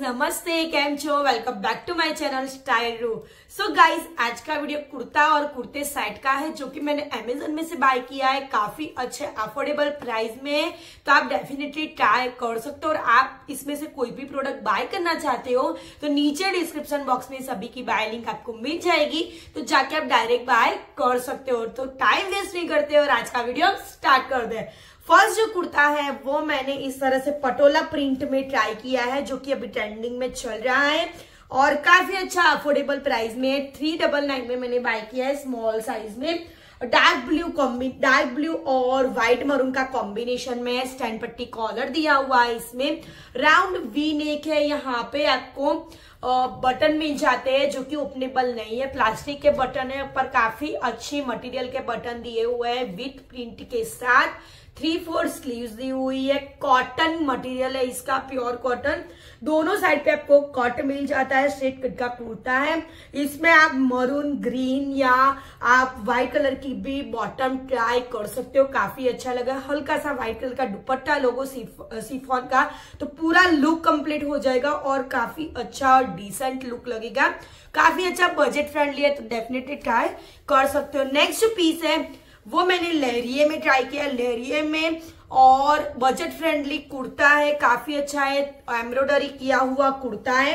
नमस्ते, केम छो, welcome back to my channel style रू। सो गाइज, आज का वीडियो कुर्ता और कुर्ते सेट का है जो कि मैंने अमेजन में से बाय किया है। काफी अच्छे अफोर्डेबल प्राइस में है, तो आप डेफिनेटली ट्राई कर सकते हो। और आप इसमें से कोई भी प्रोडक्ट बाय करना चाहते हो तो नीचे डिस्क्रिप्शन बॉक्स में सभी की बाय लिंक आपको मिल जाएगी, तो जाके आप डायरेक्ट बाय कर सकते हो। तो टाइम वेस्ट नहीं करते और आज का वीडियो स्टार्ट कर दे। फर्स्ट जो कुर्ता है वो मैंने इस तरह से पटोला प्रिंट में ट्राई किया है जो कि अभी ट्रेंडिंग में चल रहा है और काफी अच्छा अफोर्डेबल प्राइस में 399 में मैंने बाय किया है, स्मॉल साइज में। डार्क ब्लू और व्हाइट मरून का कॉम्बिनेशन में स्टैंड पट्टी कॉलर दिया हुआ है। इसमें राउंड वी नेक है। यहाँ पे आपको बटन मिल जाते हैं जो कि ओपनेबल नहीं है, प्लास्टिक के बटन है, पर काफी अच्छी मटेरियल के बटन दिए हुए हैं विथ प्रिंट के साथ। 3/4 स्लीव्स दी हुई है, कॉटन मटेरियल है इसका, प्योर कॉटन। दोनों साइड पे आपको कट मिल जाता है, स्ट्रेट कट का कुर्ता है। इसमें आप मरून, ग्रीन या आप व्हाइट कलर की भी बॉटम ट्राई कर सकते हो, काफी अच्छा लगा। हल्का सा व्हाइट कलर का दुपट्टा लोगो सिफॉन का, तो पूरा लुक कंप्लीट हो जाएगा और काफी अच्छा और डिसेंट लुक लगेगा। काफी अच्छा बजट फ्रेंडली है, तो डेफिनेटली ट्राई कर सकते हो। नेक्स्ट जो पीस है वो मैंने लहरिये में ट्राई किया, लहरिये में, और बजट फ्रेंडली कुर्ता है, काफी अच्छा है, एम्ब्रॉयडरी किया हुआ कुर्ता है।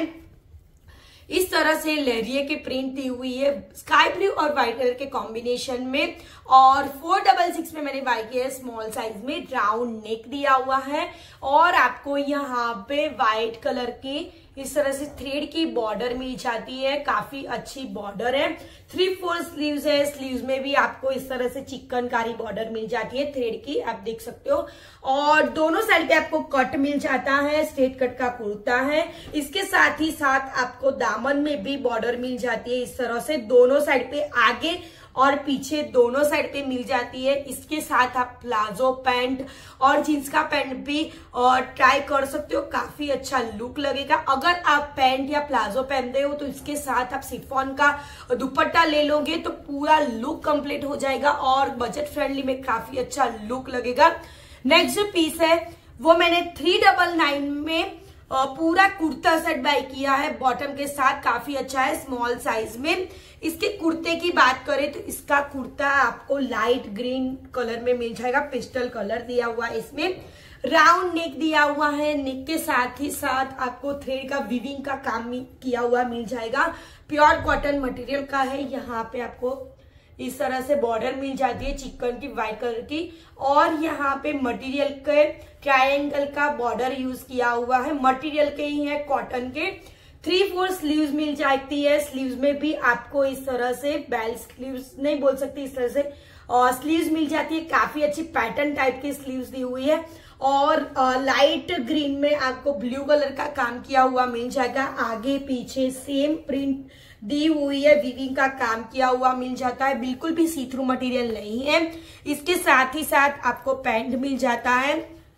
इस तरह से लहरिये की प्रिंट दी हुई है स्काई ब्लू और व्हाइट कलर के कॉम्बिनेशन में, और 466 में मैंने बाय किया है, स्मॉल साइज में। राउंड नेक दिया हुआ है और आपको यहाँ पे व्हाइट कलर की इस तरह से थ्रेड की बॉर्डर मिल जाती है, काफी अच्छी बॉर्डर है। 3/4 स्लीव्स है, स्लीव्स में भी आपको इस तरह से चिकनकारी बॉर्डर मिल जाती है थ्रेड की, आप देख सकते हो। और दोनों साइड पे आपको कट मिल जाता है, स्ट्रेट कट का कुर्ता है। इसके साथ ही साथ आपको दामन में भी बॉर्डर मिल जाती है इस तरह से, दोनों साइड पे आगे और पीछे दोनों साइड पे मिल जाती है। इसके साथ आप प्लाजो पैंट और जींस का पैंट भी ट्राई कर सकते हो, काफी अच्छा लुक लगेगा। अगर आप पैंट या प्लाजो पहनते हो तो इसके साथ आप शिफॉन का दुपट्टा ले लोगे तो पूरा लुक कंप्लीट हो जाएगा और बजट फ्रेंडली में काफी अच्छा लुक लगेगा। नेक्स्ट जो पीस है वो मैंने 399 में पूरा कुर्ता सेट बाय किया है, बॉटम के साथ, काफी अच्छा है, स्मॉल साइज में। इसके कुर्ते की बात करें तो इसका कुर्ता आपको लाइट ग्रीन कलर में मिल जाएगा, पेस्टल कलर दिया हुआ है इसमें। राउंड नेक दिया हुआ है, नेक के साथ ही साथ आपको थ्रेड का वीविंग का काम किया हुआ मिल जाएगा, प्योर कॉटन मटेरियल का है। यहाँ पे आपको इस तरह से बॉर्डर मिल जाती है चिकन की, व्हाइट कलर की, और यहाँ पे मटेरियल के ट्रायंगल का बॉर्डर यूज किया हुआ है, मटेरियल के ही है, कॉटन के। 3/4 स्लीव्स मिल जाती है, स्लीव्स में भी आपको इस तरह से बेल स्लीव्स नहीं बोल सकती, इस तरह से स्लीव्स मिल जाती है, काफी अच्छी पैटर्न टाइप की स्लीव्स दी हुई है। और लाइट ग्रीन में आपको ब्लू कलर का काम किया हुआ मिल जाएगा, आगे पीछे सेम प्रिंट दी हुई है, वीविंग का काम किया हुआ मिल जाता है, बिल्कुल भी सी थ्रू मटेरियल नहीं है। इसके साथ ही साथ आपको पैंट मिल जाता है,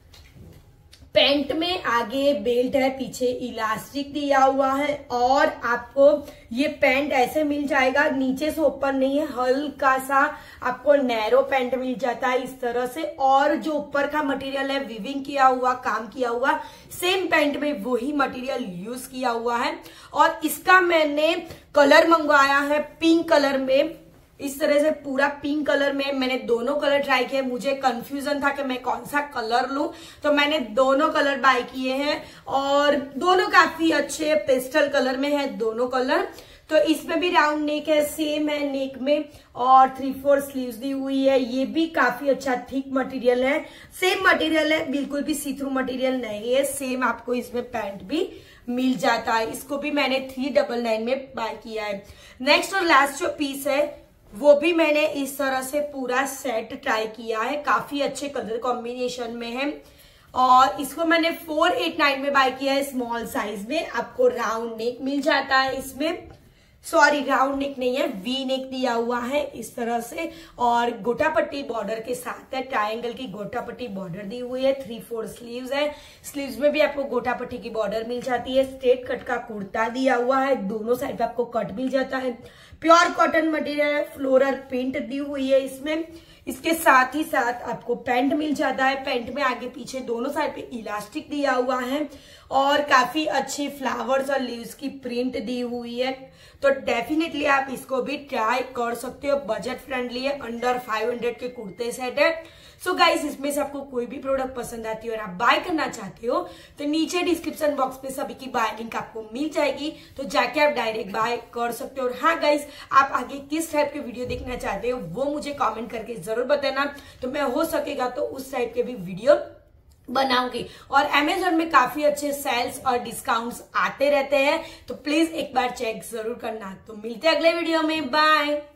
पैंट में आगे बेल्ट है, पीछे इलास्टिक दिया हुआ है, और आपको ये पैंट ऐसे मिल जाएगा, नीचे से ऊपर नहीं है, हल्का सा आपको नैरो पैंट मिल जाता है इस तरह से। और जो ऊपर का मटेरियल है वीविंग किया हुआ, काम किया हुआ, सेम पैंट में वही मटेरियल यूज किया हुआ है। और इसका मैंने कलर मंगवाया है पिंक कलर में, इस तरह से पूरा पिंक कलर में। मैंने दोनों कलर ट्राई किए, मुझे कंफ्यूजन था कि मैं कौन सा कलर लूं, तो मैंने दोनों कलर बाय किए हैं और दोनों काफी अच्छे पेस्टल कलर में है दोनों कलर। तो इसमें भी राउंड नेक है, सेम है नेक में, और 3/4 स्लीव्स दी हुई है। ये भी काफी अच्छा थिक मटेरियल है, सेम मटेरियल है, बिल्कुल भी सी थ्रू मटेरियल नहीं है। सेम आपको इसमें पैंट भी मिल जाता है, इसको भी मैंने 399 में बाय किया है। नेक्स्ट और लास्ट जो पीस है वो भी मैंने इस तरह से पूरा सेट ट्राई किया है, काफी अच्छे कलर कॉम्बिनेशन में है, और इसको मैंने 489 में बाय किया है, स्मॉल साइज में। आपको राउंड नेक मिल जाता है इसमें, सॉरी राउंड नेक नहीं है, वी नेक दिया हुआ है इस तरह से, और गोटा पट्टी बॉर्डर के साथ है, ट्रायंगल की गोटा पट्टी बॉर्डर दी हुई है। 3/4 स्लीव्स है, स्लीव्स में भी आपको गोटा पट्टी की बॉर्डर मिल जाती है, स्ट्रेट कट का कुर्ता दिया हुआ है, दोनों साइड पे आपको कट मिल जाता है, प्योर कॉटन मटेरियल है, फ्लोरल प्रिंट दी हुई है इसमें। इसके साथ ही साथ आपको पैंट मिल जाता है। पैंट में आगे पीछे दोनों साइड पे इलास्टिक दिया हुआ है और काफी अच्छी फ्लावर्स और लीव्स की प्रिंट दी हुई है। तो डेफिनेटली आप इसको भी ट्राई कर सकते हो। बजट फ्रेंडली है, अंडर 500 के कुर्ते सेट है। सो गाइस, इसमें से आपको कोई भी प्रोडक्ट पसंद आती है और आप बाय करना चाहते हो तो नीचे डिस्क्रिप्शन बॉक्स में सभी की बाय लिंक आपको मिल जाएगी, तो जाके आप डायरेक्ट बाय कर सकते हो। और हाँ गाइस, आप आगे किस टाइप के वीडियो देखना चाहते हो वो मुझे कमेंट करके जरूर बताना, तो मैं हो सकेगा तो उस टाइप के भी वीडियो बनाऊंगी। और अमेजोन में काफी अच्छे सेल्स और डिस्काउंट्स आते रहते हैं, तो प्लीज एक बार चेक जरूर करना। तो मिलते हैं अगले वीडियो में, बाय।